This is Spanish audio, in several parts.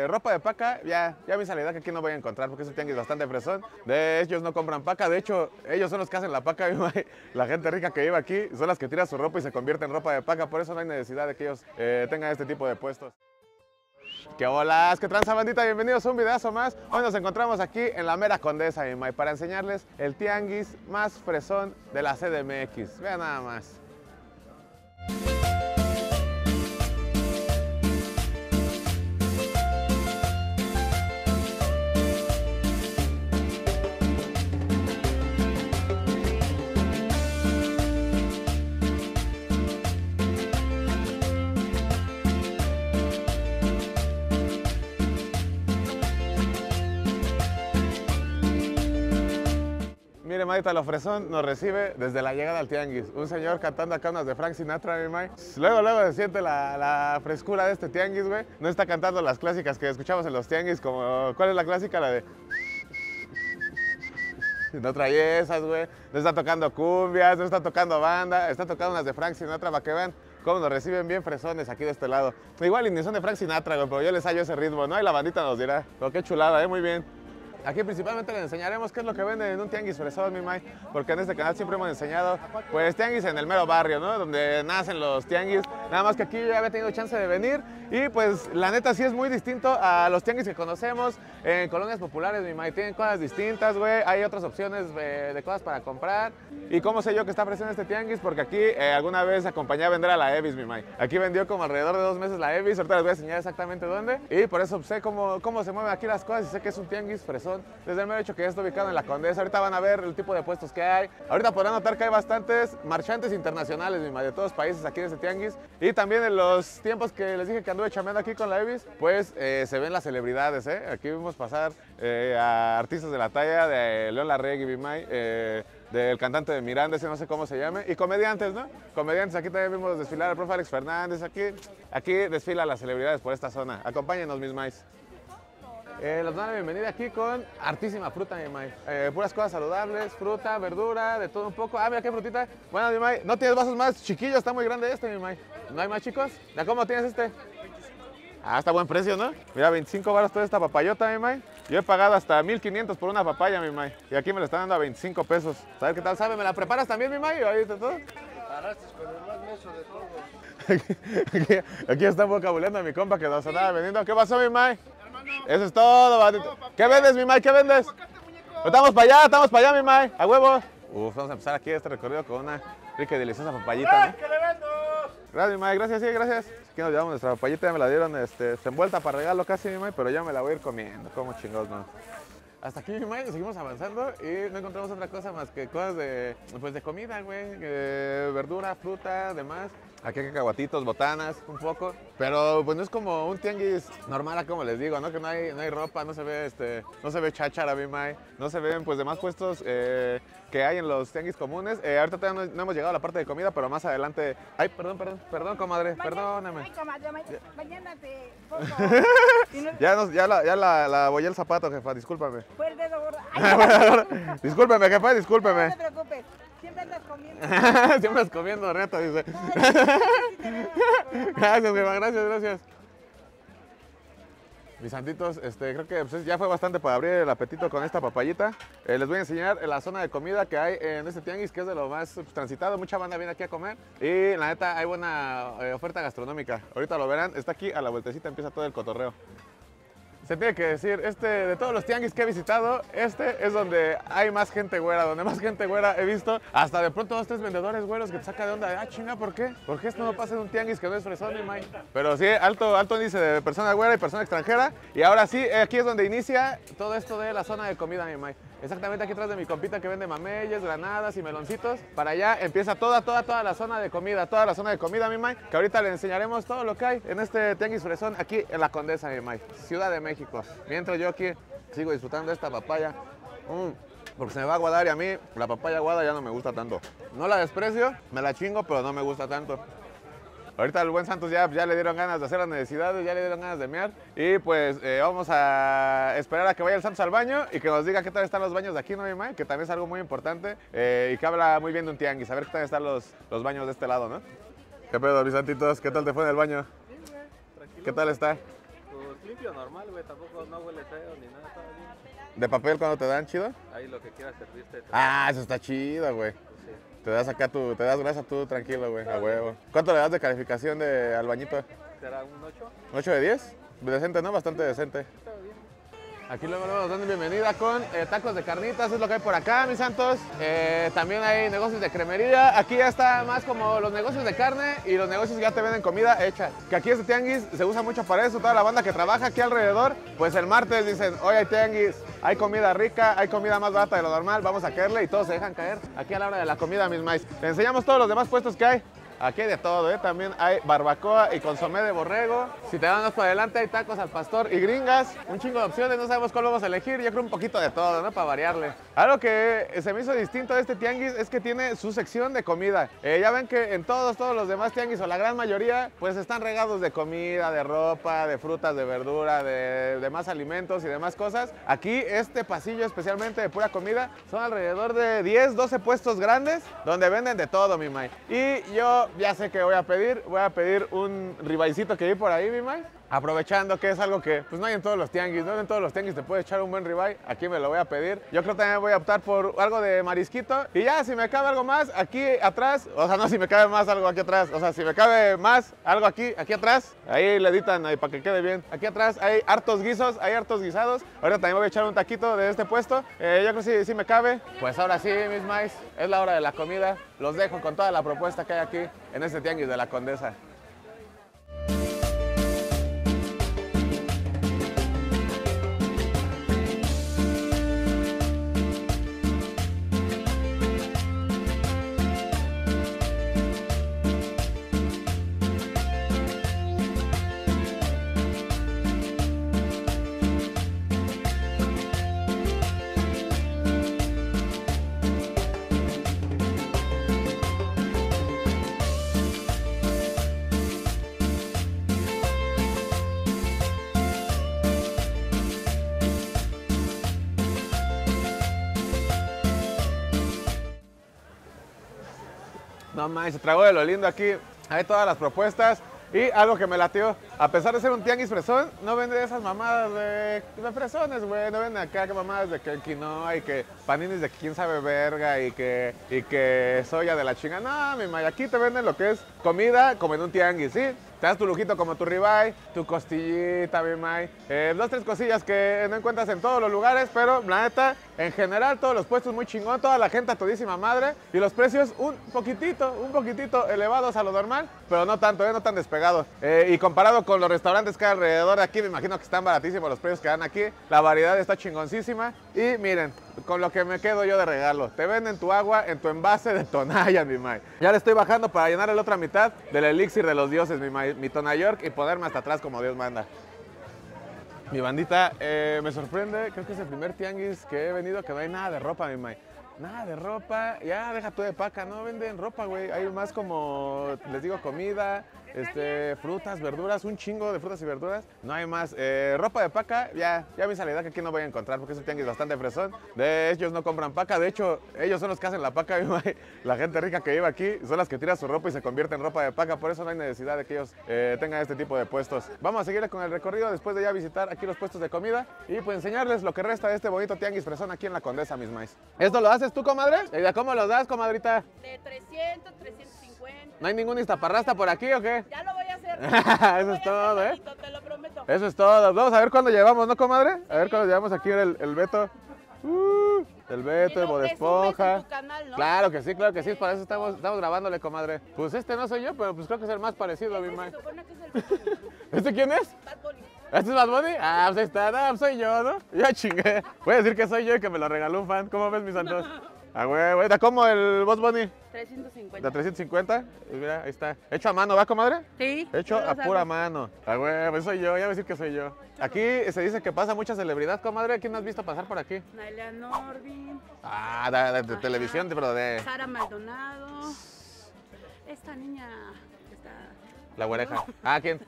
ropa de paca, ya me hice la idea que aquí no voy a encontrar porque es un tianguis bastante fresón. De ellos no compran paca, de hecho, ellos son los que hacen la paca. La gente rica que vive aquí son las que tira su ropa y se convierte en ropa de paca, por eso no hay necesidad de que ellos tengan este tipo de puestos. ¿Qué bolas? ¿Qué tranza, bandita? Bienvenidos a un videazo más. Hoy nos encontramos aquí en la mera Condesa, mi May, para enseñarles el tianguis más fresón de la CDMX. Vean nada más. Mire, Maita, lo fresón nos recibe desde la llegada al tianguis. Un señor cantando acá unas de Frank Sinatra, mi May. Luego se siente la frescura de este tianguis, güey. No está cantando las clásicas que escuchamos en los tianguis, como... ¿Cuál es la clásica? La de... No trae esas, güey. No está tocando cumbias, no está tocando banda. Está tocando unas de Frank Sinatra para que vean cómo nos reciben bien fresones aquí de este lado. Igual y ni son de Frank Sinatra, güey, pero yo les hallo ese ritmo, ¿no? Y la bandita nos dirá. Pero qué chulada, muy bien. Aquí principalmente les enseñaremos qué es lo que venden en un tianguis fresón, mi May, porque en este canal siempre hemos enseñado, pues, tianguis en el mero barrio, ¿no? Donde nacen los tianguis. Nada más que aquí yo ya había tenido chance de venir y, pues, la neta sí es muy distinto a los tianguis que conocemos en colonias populares, mi May. Tienen cosas distintas, güey. Hay otras opciones de cosas para comprar. ¿Y cómo sé yo que está fresón este tianguis? Porque aquí alguna vez acompañé a vender a la Evis, mi May. Aquí vendió como alrededor de 2 meses la Evis. Ahorita les voy a enseñar exactamente dónde. Y por eso sé cómo se mueven aquí las cosas y sé que es un tianguis fresón. Desde el mero hecho que ya está ubicado en la Condesa. Ahorita van a ver el tipo de puestos que hay. Ahorita podrán notar que hay bastantes marchantes internacionales, mi May, de todos los países aquí en este tianguis. Y también en los tiempos que les dije que anduve chameando aquí con la Evis, pues se ven las celebridades, ¿eh? Aquí vimos pasar a artistas de la talla de León Larregui, mi May, del cantante de Miranda, ese no sé cómo se llame, y comediantes, ¿no? Comediantes, aquí también vimos desfilar al profe Alex Fernández, aquí desfila las celebridades por esta zona. Acompáñenos, mis Mays. Les doy la bienvenida aquí con hartísima fruta, mi May. Puras cosas saludables, fruta, verdura, de todo un poco. Ah, mira qué frutita. Bueno, mi May, no tienes vasos más chiquillos, está muy grande este, mi May. ¿No hay más chicos? ¿Ya cómo tienes este? Ah, está buen precio, ¿no? Mira, 25 varos toda esta papayota, mi May. Yo he pagado hasta 1,500 por una papaya, mi May. Y aquí me la están dando a 25 pesos. A ver qué tal sabe. ¿Me la preparas también, mi May? ¿Ahí está todo? Preparaste con el más menso de todos. Aquí está vocabulando a mi compa que nos andaba vendiendo. ¿Qué pasó, mi May? Eso es todo, bandito. ¿Qué vendes, mi May? ¿Qué vendes? Estamos para allá, mi May. A huevo. Vamos a empezar aquí este recorrido con una rica y deliciosa papayita, ¿no? ¿Qué le vendo? Gracias, mi May. Gracias, sí, gracias. Aquí nos llevamos nuestra papayita, ya me la dieron envuelta para regalo casi, mi May, pero ya me la voy a ir comiendo. Como chingados, no. Hasta aquí, mi May, seguimos avanzando y no encontramos otra cosa más que cosas de comida, güey. Verdura, fruta, demás. Aquí hay cacahuatitos, botanas, un poco. Pero pues no es como un tianguis normal, como les digo, ¿no? Que no hay ropa, no se ve cháchara, mi May. No se ven pues demás puestos que hay en los tianguis comunes. Ahorita todavía no hemos llegado a la parte de comida, pero más adelante. Ay, perdón, comadre, perdóname. Ay, comadre, mañana te pongo. Ya la bollé el zapato, jefa, discúlpame. Fue el dedo gordo. Ay, Discúlpeme, jefa, discúlpeme. no te preocupes. Siempre andas comiendo. Siempre andas comiendo reto, dice. Gracias, jefa, gracias. Mis santitos, creo que pues, ya fue bastante para abrir el apetito con esta papayita. Les voy a enseñar la zona de comida que hay en este tianguis, que es de lo más transitado. Mucha banda viene aquí a comer y la neta hay buena oferta gastronómica. Ahorita lo verán, está aquí a la vueltecita, empieza todo el cotorreo. Se tiene que decir, de todos los tianguis que he visitado, este es donde hay más gente güera, donde más gente güera he visto. Hasta de pronto 2, 3 vendedores güeros que te saca de onda. Ah, chinga, ¿por qué? ¿Por qué esto no pasa en un tianguis que no es fresón, mi May? Pero sí, alto índice de persona güera y persona extranjera. Y ahora sí, aquí es donde inicia todo esto de la zona de comida, mi May. Exactamente aquí atrás de mi compita que vende mameyes, granadas y meloncitos. Para allá empieza toda la zona de comida, mi May. Que ahorita le enseñaremos todo lo que hay en este tianguis fresón aquí en la Condesa, mi May, Ciudad de México. Mientras yo aquí sigo disfrutando de esta papaya. Porque se me va a aguadar y a mí la papaya aguada ya no me gusta tanto. No la desprecio, me la chingo, pero no me gusta tanto. Ahorita el buen Santos ya le dieron ganas de hacer las necesidades, ya le dieron ganas de mear. Y pues vamos a esperar a que vaya el Santos al baño y que nos diga qué tal están los baños de aquí, ¿no, mi May? Que también es algo muy importante y que habla muy bien de un tianguis. A ver qué tal están los baños de este lado, ¿no? ¿Qué pedo, mis santitos? ¿Qué tal te fue en el baño? Bien, güey, tranquilo. ¿Qué tal está? Todo clean. limpio, normal, güey, tampoco no huele feo ni nada, todo bien. ¿De papel cuando te dan, chido? Ahí lo que quieras servirte. Ah, eso está chido, güey. Sí. Te das acá te das grasa tú tranquilo, güey, a huevo. ¿Cuánto le das de calificación de albañito? ¿Será un 8? ¿8 de 10? Decente, ¿no? Bastante decente. Está bien. Aquí luego nos dan bienvenida con tacos de carnitas, es lo que hay por acá, mis santos. También hay negocios de cremería. Aquí ya está más como los negocios de carne y los negocios que ya te venden comida hecha. Que aquí este tianguis se usa mucho para eso. Toda la banda que trabaja aquí alrededor, pues el martes dicen, hoy hay tianguis, hay comida rica, hay comida más barata de lo normal, vamos a caerle y todos se dejan caer aquí a la hora de la comida, mis maíz. Te enseñamos todos los demás puestos que hay. Aquí hay de todo, ¿eh? También hay barbacoa y consomé de borrego. Si te dan más para adelante, hay tacos al pastor y gringas. Un chingo de opciones, no sabemos cuál vamos a elegir. Yo creo un poquito de todo, ¿no? Para variarle. Algo que se me hizo distinto de este tianguis es que tiene su sección de comida. Ya ven que en todos los demás tianguis, o la gran mayoría, pues están regados de comida, de ropa, de frutas, de verdura, de más alimentos y demás cosas. Aquí, este pasillo especialmente de pura comida, son alrededor de 10, 12 puestos grandes donde venden de todo, mi mai. Y yo ya sé que voy a pedir un ribaicito que vi por ahí, mi mai. Aprovechando que es algo que pues no hay en todos los tianguis, ¿no? En todos los tianguis te puedes echar un buen ribeye, aquí me lo voy a pedir. Yo creo que también voy a optar por algo de marisquito. Y ya, si me cabe algo más, aquí atrás, o sea, no, si me cabe más algo aquí atrás, o sea, si me cabe más algo aquí atrás, ahí le editan ahí para que quede bien. Aquí atrás hay hartos guisos, hay hartos guisados. Ahorita también voy a echar un taquito de este puesto. Yo creo que sí me cabe. Pues ahora sí, mis maíz, es la hora de la comida. Los dejo con toda la propuesta que hay aquí en este tianguis de la Condesa. No mames, se tragó de lo lindo aquí. Hay todas las propuestas. Y algo que me latió, a pesar de ser un tianguis fresón, no vende esas mamadas de fresones, güey. No venden acá que mamadas de que quinoa y que paninis de quién sabe verga y que soya de la chinga. No, mi may, aquí te venden lo que es comida como en un tianguis, ¿sí? Te das tu lujito como tu ribeye, tu costillita, mi may. 2, 3 cosillas que no encuentras en todos los lugares, pero la neta, en general, todos los puestos muy chingón, toda la gente a todísima madre y los precios un poquitito elevados a lo normal, pero no tanto, no tan despegados. Y comparado con los restaurantes que hay alrededor de aquí, me imagino que están baratísimos los precios que dan aquí. La variedad está chingoncísima y miren, con lo que me quedo yo de regalo. Te venden tu agua en tu envase de Tonaya, mi may. Ya le estoy bajando para llenar la otra mitad del elixir de los dioses, mi may. Mi Tonayork y ponerme hasta atrás como Dios manda. Mi bandita, me sorprende, creo que es el primer tianguis que he venido que no hay nada de ropa, mi may. Nada de ropa, ya deja tú de paca, no venden ropa, güey. Hay más como, les digo, comida, frutas, verduras, un chingo de frutas y verduras. No hay más. Ropa de paca, ya me hice la idea que aquí no voy a encontrar porque es un tianguis bastante fresón. De ellos no compran paca, de hecho, ellos son los que hacen la paca. La gente rica que vive aquí son las que tira su ropa y se convierte en ropa de paca. Por eso no hay necesidad de que ellos tengan este tipo de puestos. Vamos a seguir con el recorrido después de ya visitar aquí los puestos de comida y pues enseñarles lo que resta de este bonito tianguis fresón aquí en la Condesa, mis maíz. ¿Esto lo haces tú, comadre? ¿Y cómo los das, comadrita? De 300, 350. ¿No hay ningún iztaparrasta por aquí o qué? Ya lo voy a hacer. Eso es todo, ¿eh? Te lo prometo. Eso es todo. Vamos a ver cuándo llevamos, ¿no, comadre? A ver cuándo llevamos aquí el Beto. El Beto, el Bob Esponja. Canal, ¿no? Claro que sí, para eso estamos grabándole, comadre. Pues este no soy yo, pero pues creo que es el más parecido a mi mae. Se supone que es el Bad Bunny. ¿Este quién es? Bad Bunny. ¿Este es Bad Bunny? Ah, pues ahí está, no, pues soy yo, ¿no? Ya chingué. Voy a decir que soy yo y que me lo regaló un fan. ¿Cómo ves, mis santos? Ah, güey, ¿está cómo el Bad Bunny? 350. ¿De 350? Pues mira, ahí está. ¿Hecho a mano, va, comadre? Sí. Hecho yo lo a saco. pura mano. Ah, güey, pues soy yo, ya voy a decir que soy yo. Aquí se dice que pasa mucha celebridad, comadre. ¿Quién has visto pasar por aquí? Naila Norvin. Ah, de Ajá. televisión, pero de Sara Maldonado. Esta niña está... la güereja. Ah, ¿quién?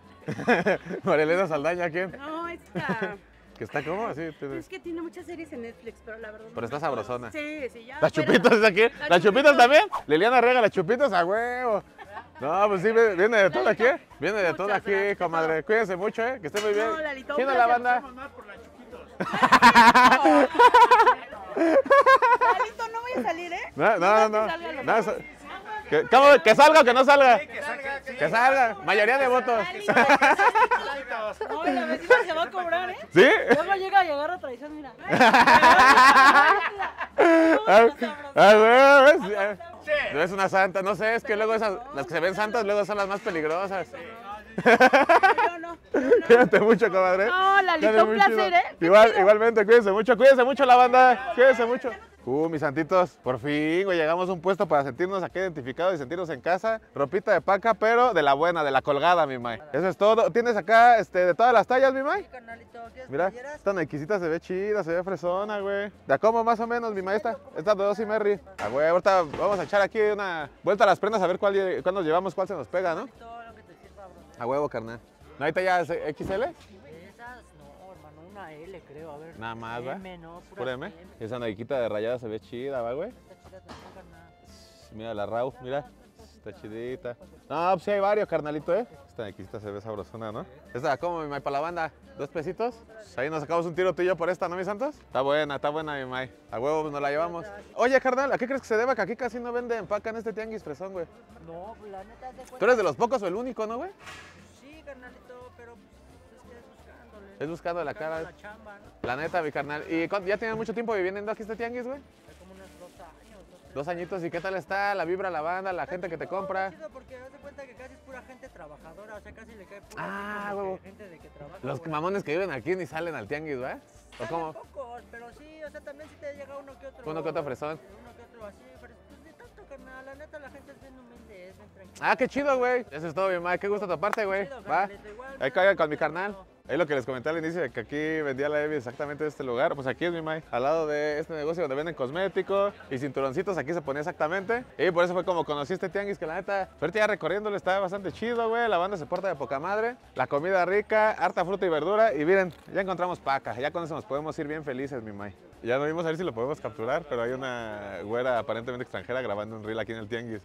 María Elena Saldaña, ¿quién? No, esta... ¿Que está como así? Es que tiene muchas series en Netflix, pero la verdad... Pero no está me acuerdo. sabrosona. Sí, ya. ¿Las fuera. chupitas es aquí? ¿Las chupitas también? Liliana Rega, las chupitas a huevo. No, pues sí, viene de todo aquí, ¿eh? Viene de todo Muchas aquí, gracias. comadre. Cuídense mucho, ¿eh? Que esté muy bien. No, Lalito, ¿Quién un es la placer. banda? Lalito, no voy a salir, ¿eh? No. que salga lo No, mejor. ¿cómo? ¿Que salga o que no salga? Que Que salga. Mayoría de votos. No, y la vecina se va a cobrar, ¿eh? ¿Sí? Luego llega a llegar a traición, mira. Güey, no es una santa, no sé, es que luego esas, las que se ven santas, luego son las más peligrosas. Yo no. Cuídate mucho, comadre. No, Lalito, Cuídate un mucho. placer, ¿eh? Igualmente, cuídense mucho la banda, cuídense mucho. Mis santitos, por fin, güey, llegamos a un puesto para sentirnos aquí identificados y sentirnos en casa. Ropita de paca, pero de la buena, de la colgada, mi May. Eso es todo. ¿Tienes acá de todas las tallas, mi May? Mira, esta Nikecita se ve chida, se ve fresona, güey. ¿De a cómo más o menos, mi maestra? Esta de 2 y Merry. Ah, güey, ahorita vamos a echar aquí una vuelta a las prendas a ver cuál nos llevamos, cuál se nos pega, ¿no? Todo lo que te sirva, bro. A huevo, carnal. ¿No ahorita ya es XL? Esas no, hermano, una L creo, a ver. Nada más, ¿va? M, no, ¿Pura M? Esa Nikeita de rayada se ve chida, ¿va, güey? Está chida también, carnal. Mira la Rau, mira. Está chidita. No, pues sí hay varios, carnalito, ¿eh? Esta Nikeita se ve sabrosona, ¿no? Esta, ¿cómo, mi May, para la banda? ¿2 pesitos? Pues ahí nos sacamos un tiro tú y yo por esta, ¿no, mis santos? Está buena, mi May. A huevo, pues nos la llevamos. Oye, carnal, ¿a qué crees que se deba que aquí casi no venden empaca en este tianguis fresón, güey? No, pues la neta, haz de cuenta. Tú eres de los pocos o el único, ¿no, güey? Sí, carnalito, pero pues, es que es buscándole. Es buscando la cara. La chamba, ¿no? La neta, mi carnal. ¿Y ya tienen mucho tiempo viviendo aquí este tianguis, güey? Hay como unos 2 años, 3. 2 añitos. ¿Y qué tal está la vibra, la banda, la gente que te compra? Chido porque haz de cuenta que casi es pura gente trabajadora, o sea, casi le cae pura Ah, así como huevo. que gente de que trabaja. Los güey. mamones que viven aquí ni salen al tianguis, ¿verdad? ¿O Salen cómo? pocos, pero sí, o sea, también si te llega uno que otro. Uno que otro fresón. Uno que otro así, pero pues de tanto, carnal, la neta la gente es bien humilde, es bien tranquila. Ah, qué chido, güey. Eso es todo, mi madre. Qué gusto toparte, güey. Chido, Va. carnalito, igual, Ahí man. caigan con mi carnal. Es lo que les comenté al inicio de que aquí vendía la Evi exactamente de este lugar. Pues aquí es mi May, al lado de este negocio donde venden cosméticos y cinturoncitos, aquí se ponía exactamente. Y por eso fue como conocí este tianguis que la neta, ahorita ya recorriéndolo está bastante chido, güey. La banda se porta de poca madre, la comida rica, harta fruta y verdura. Y miren, ya encontramos paca, ya con eso nos podemos ir bien felices, mi May. Ya no vimos a ver si lo podemos capturar, pero hay una güera aparentemente extranjera grabando un reel aquí en el tianguis.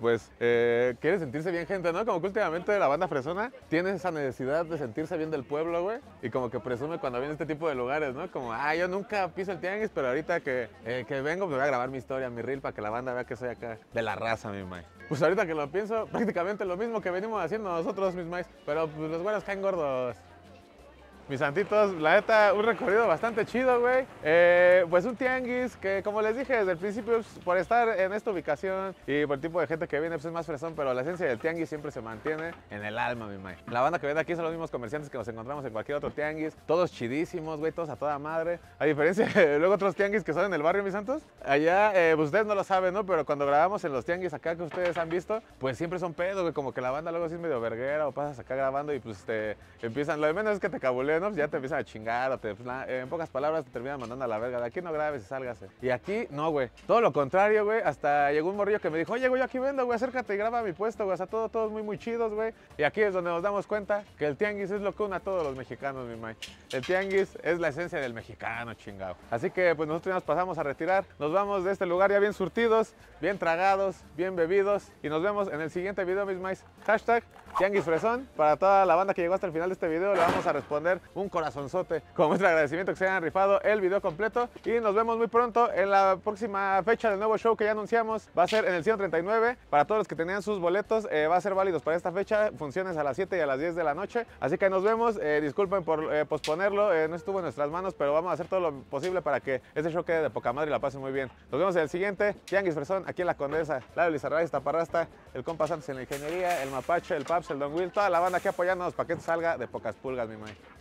Quiere sentirse bien gente, ¿no? Como que últimamente la banda fresona tiene esa necesidad de sentirse bien del pueblo, güey. Y como que presume cuando viene este tipo de lugares, ¿no? Como, yo nunca piso el tianguis, pero ahorita que vengo, pues voy a grabar mi historia, mi reel, para que la banda vea que soy acá de la raza, mi May. Pues ahorita que lo pienso, prácticamente lo mismo que venimos haciendo nosotros, mis Mays. Pero pues los güeros caen gordos. Mis santitos, la neta, un recorrido bastante chido, güey. Pues un tianguis que, como les dije desde el principio, pues, por estar en esta ubicación y por el tipo de gente que viene, pues es más fresón, pero la esencia del tianguis siempre se mantiene en el alma, mi May. La banda que viene aquí son los mismos comerciantes que nos encontramos en cualquier otro tianguis, todos chidísimos, güey, todos a toda madre. A diferencia de luego otros tianguis que son en el barrio, mis santos, allá, pues ustedes no lo saben, ¿no? Pero cuando grabamos en los tianguis acá que ustedes han visto, pues siempre son pedos, güey, como que la banda luego sí es medio verguera o pasas acá grabando y pues te empiezan, lo de menos es que te cabuleen, ¿no? Pues ya te empiezan a chingar o en pocas palabras te terminan mandando a la verga. De aquí no grabes y sálgase. Y aquí no, güey. Todo lo contrario, güey. Hasta llegó un morrillo que me dijo, oye, güey, yo aquí vendo, güey, acércate y graba mi puesto, güey. O sea, todos muy chidos, güey. Y aquí es donde nos damos cuenta que el tianguis es lo que une a todos los mexicanos, mi May. El tianguis es la esencia del mexicano, chingado. Así que, pues nosotros ya nos pasamos a retirar. Nos vamos de este lugar ya bien surtidos, bien tragados, bien bebidos. Y nos vemos en el siguiente video, mis Mays. Hashtag Tianguis Fresón. Para toda la banda que llegó hasta el final de este video, le vamos a responder un corazonzote como nuestro agradecimiento que se hayan rifado el video completo. Y nos vemos muy pronto en la próxima fecha del nuevo show que ya anunciamos. Va a ser en el 139. Para todos los que tenían sus boletos, va a ser válidos para esta fecha. Funciones a las 7 y a las 10 de la noche. Así que ahí nos vemos. Disculpen por posponerlo. No estuvo en nuestras manos, pero vamos a hacer todo lo posible para que este show quede de poca madre y la pasen muy bien. Nos vemos en el siguiente Tianguis Fresón aquí en La Condesa. Lalo Lizarrayz, Taparrasta, el compa Santos en la ingeniería, el Mapache, el Paps, el Don Will, toda la banda aquí apoyándonos para que esto salga de pocas pulgas, mi May.